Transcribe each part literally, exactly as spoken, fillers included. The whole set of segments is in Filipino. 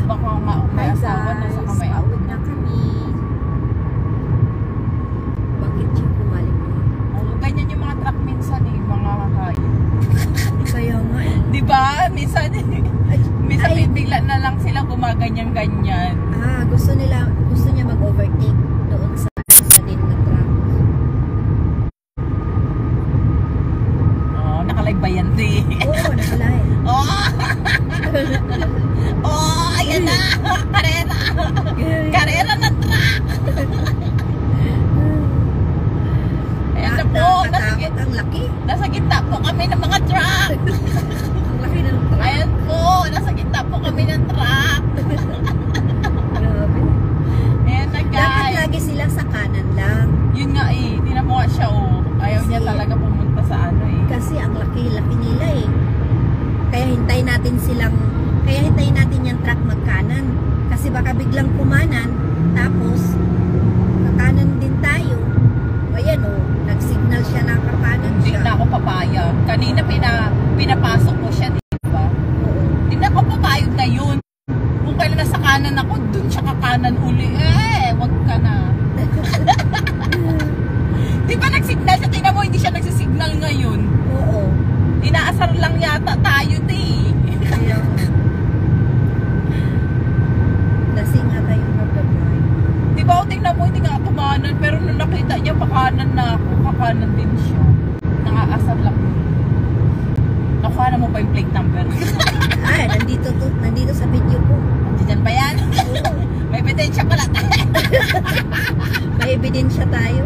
baka nga may Hi asawa na sa guys, kamay. pauwi na kami. Bakit siya kumaling mo? Oh, ganyan yung mga truck minsan eh, mga hayop. Kaya nga eh. Di ba? Minsan, minsan Ay. bigla na lang sila gumaganyan-ganyan. Ah, gusto nila, gusto niya mag-overtake doon sa isa din na truck. Oh, nakalive ba yan, di? Oo, nakalive. Oh! Oh, ayan na! Karera! Karera na truck! Ayan na po! Nasa, Nakatakot, ang laki. nasa gitna po kami ng mga truck! Ang laki ng truck. Ayan po! Nasa gitna po kami ng truck! Grabe. Ayan na Dapat guys! lagi sila sa kanan lang. Yun nga eh, tinan mo nga siya oh. Ayaw Kasi- niya talaga pumunta sa ano eh. Kasi ang laki-laki nila eh. Kaya hintayin natin silang, kaya hintayin natin yung truck magkanan. Kasi baka biglang kumanan, tapos kakanan din tayo. Ayan o, nag-signal siya na kakanan Hindi siya. na ako papayag. Kanina pina, pinapasok ko siya, di ba? Oo. Hindi na ako papayag na yun. Kung kailan nasa kanan ako, dun siya kakanan uli. Eh, wag ka na. Di ba nag-signal siya? Tingnan mo, hindi siya nagsisignal ngayon. Oo. Inaasar lang yata tayo, di. Kaya, lasing nga tayo nag-drive. Di ba, tingnan mo, hindi nga kumanan. Pero nung nakita niya, pakanan na ako. Kakanan din siya. Nangaasar lang. Nakuha na mo pa yung plate number. Ay, nandito to, nandito sa video ko. Diyan ba yan? Oo. May ebidensya pala tayo. May ebidensya tayo.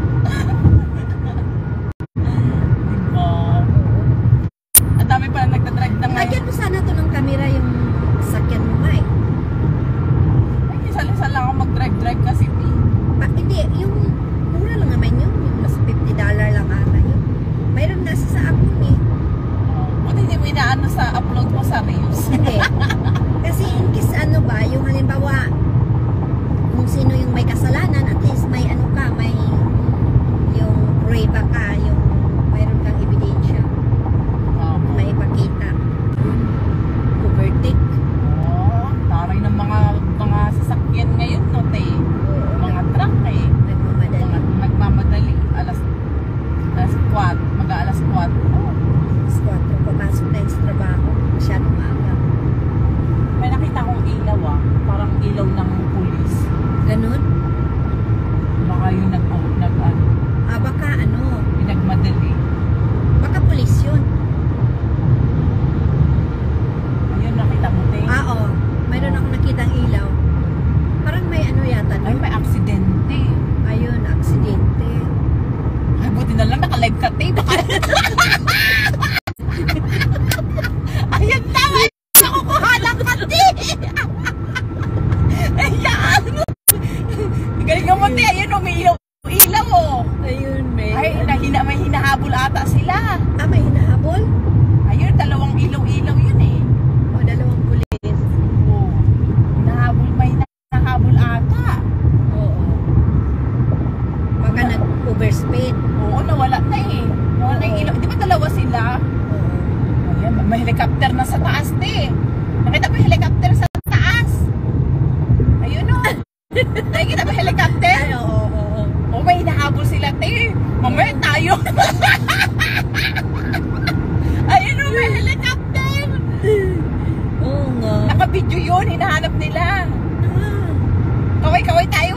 Diba? Ang dami pala nagdadrive na ngayon. Lagyan mo sana to ng camera yung sakyan mo, Mike. Ay, isa-isa lang ako mag-drive-drive kasi. Pa, hindi, yung mura lang naman yun. Yung mas fifty dollars lang ata yun. Mayroon nasa sa ako eh. Buti hindi mo inaano sa upload mo sa Reels. Hindi. Kasi in case ano ba, yung halimbawa, kung sino yung may kasalanan, at least may ano ka, may yung prueba ka, yung mayroon kang ebidensya. May ipakita. Overtake. Oh, taray ng mga mga sasakyan ngayon, no, te. Mga truck eh. Nagmamadali. Mga nagmamadali. Alas alas kwat. Mag-aalas kwat. Oh. Squad, kung papasok na yung sa trabaho, masyadong maaga. May nakita akong ilaw ah. Parang ilaw ng pulis. Ganun? Baka yung nag, oh, nag ano, Ah, baka ano, yung nagmadali. baka pulis yun. Ayun, nakita mo, te. Ah, oo. Mayroon ako nakitang ilaw. Parang may ano yata. Ay, may aksidente. Ayun, aksidente. Ay, buti na lang naka-live ka, te. Baka... Ayan na! Nakukuha lang ka, te! Ayan! Galing mo, te. Ayan, umiilaw. Ilaw, oh. Ayun, may... Ay, nahina, may hinahabol ata sila. Ah, may hinahabol? Ayun, dalawang ilaw-ilaw yun, eh. O, dalawang pulis. Oh. Hinahabol, may hinahabol ata. Oo. Baka nag-overspeed. Oo, nawala na, eh. Nawala na yung ilaw. Di ba dalawa sila? Oo. Ayan, may helicopter na sa taas, te. Nakita mo yung helicopter sa taas? Ayun, o. Nakikita mo yung helicopter? Ay, oo, oo, oo. O, may hinahabol sila, te. Mamaya tayo. Ayun, o, may helicopter. Oo nga. Naka-video yun, hinahanap nila. Ah. Kaway-kaway tayo.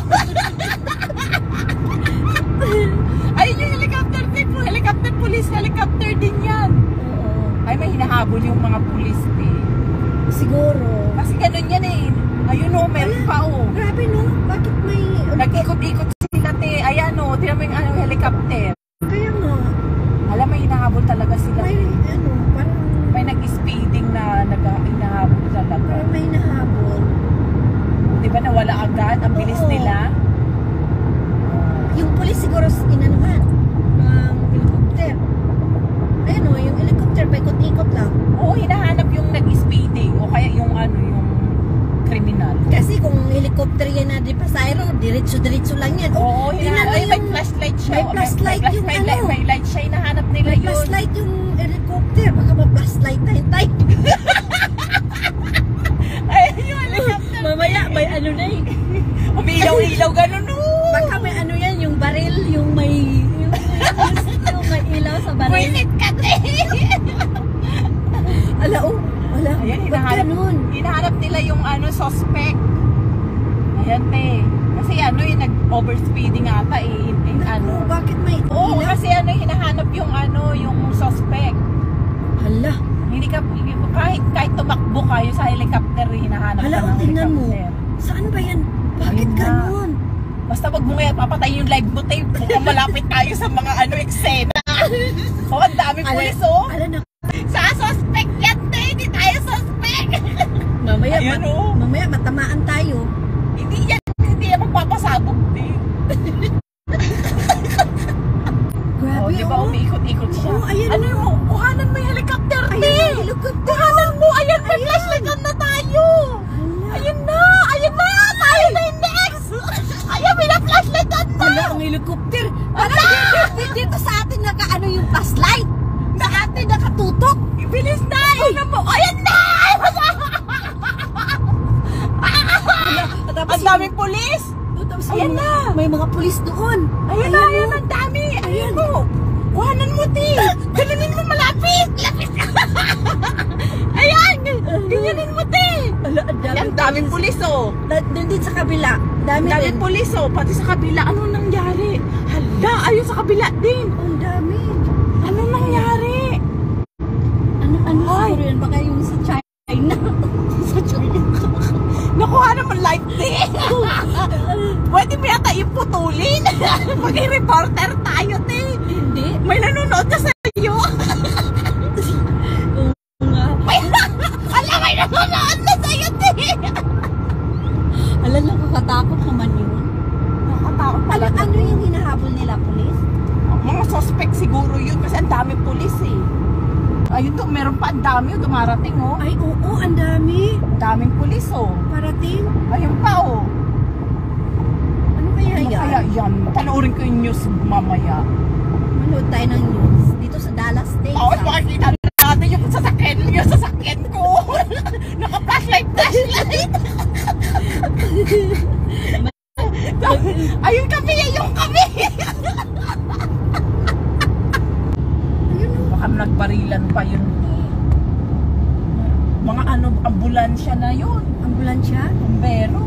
Ayun yung helicopter, te. Helicopter, police helicopter din yan. Oo. Ay, may hinahabol yung mga pulis, te. Siguro. Kasi ganun yan, eh. Ayun, o, meron pa, o. Grabe, no? Bakit may... Nag-ikot-ikot sila, te. Ayan, o. Tingnan mo yung ano, helicopter. Kaya nga. Alam, may hinahabol talaga sila. May, ano, parang... May nag-speeding na nag-hinahabol talaga. Parang may nahabol. Di ba nawala agad? Ang bilis Oo. nila. Yung pulis siguro inanuhan ng helicopter. Ayun o, yung helicopter paikot-ikot lang. Oo, hinahanap yung nag-speeding. O kaya yung ano, yung kriminal. Kasi kung helicopter yan na di pasayro, diretso-diretso lang yan. Oo, tingnan hinahanap. mo Ay, may yung- flashlight siya. may O, flashlight flash- yung may, ano. light, may light siya. Hinahanap nila May yun. flashlight yung helicopter. Baka ma-flashlight tayo tayo. Ay, yun. na yung ano, suspect. Ayan, te. Kasi ano, yung nag-overspeeding ata eh. In, ano. Oh, bakit may Oo, ilaw? kasi ano, hinahanap yung ano, yung suspect. Hala. Hindi ka, kahit, kahit tumakbo kayo sa helicopter, hinahanap Hala, ka oh, ng tingnan mo. helicopter. Saan ba yan? Bakit Ayun na. ganun? Basta wag mo ngayon papatay yung live mo, tape. Mukhang malapit tayo sa mga ano, eksena. Oh, ang daming pulis, oh. Ala na. Sa suspect yan, te. Hindi tayo suspect. Mamaya, Ayan, mat- oh. mamaya matamaan tayo. Hindi yan, hindi yan magpapasabog, te. Grabe, Oh, di ba oh. umiikot-ikot siya? Oo, ayan, ano oh. mo? Kuhanan mo yung helicopter, te. Ayan, helicopter. Kuhanan mo. Ayan, may flashlight na tayo. Hala. Ayun na. Ayun na. Tayo na yung next. Ayan, may na-flashlight na. Hala, ang helicopter. Parang dito, dito sa atin naka-ano yung flashlight. Sa atin nakatutok. Bilis na. Ayun mo. Ayan na. Tapos Ang daming pulis. yung- tapos Ayan yung- na. May mga pulis doon. Ayan na. Ayan, ang dami. Ayan mo. Kuhanan mo, ti. Ganunin mo malapit. Lapit. Ayan. Ganyanin mo, ti. Ala, ang Ayan, ang daming pulis, oh. Da- Doon din sa kabila. Dami Ang daming din. pulis, oh. Pati sa kabila. Ano nangyari? Hala, ayun sa kabila din. Ang dami. Ano nangyari? Ano, ano Ay. siguro yan? Baka yung sa China. Sa China. Nakuha naman light, ti. Pwede mo yata yung putulin. Maging reporter tayo, ti. Hindi. May nanonood na sa'yo. Oo nga. May, ala, may nanonood na sa'yo, ti. Ala, nakakatakot naman yun. Nakatakot Ano, pala. ano yung hinahabol nila, pulis? Mga suspect siguro yun kasi ang daming pulis eh. Ayun to, meron pa ang dami oh, dumarating oh. Ay, oo, ang dami. Ang daming pulis oh. Parating. Ayun pa oh. Ano kaya Ano yan? kaya yan? Panoorin ko yung news mamaya. Manood tayo ng news. Dito sa Dallas, Texas. Tapos makikita natin yung sasakyan, yung sasakyan ko. Naka-flashlight, flashlight. Ayun kami, ayun kami. Ayun, oh. Baka nagbarilan pa yun. Mga ano, ambulansya na yun. Ambulansya? Bombero.